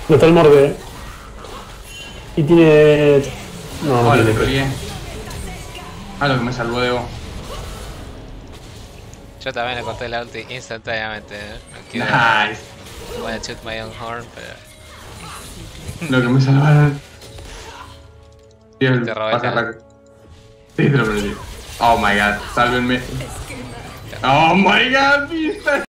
No está el morde. Y tiene... No, no Hola, tiene. te colgué. Ah, lo que me salvó de vos. Yo también le corté la ulti instantáneamente. No quiero... Nice. Voy a shoot my own horn, pero... Lo que me salvaron. Tío, Te robé pasa la- raco. Sí, te lo perdí. Oh my god, sálvenme. Oh my god, pista.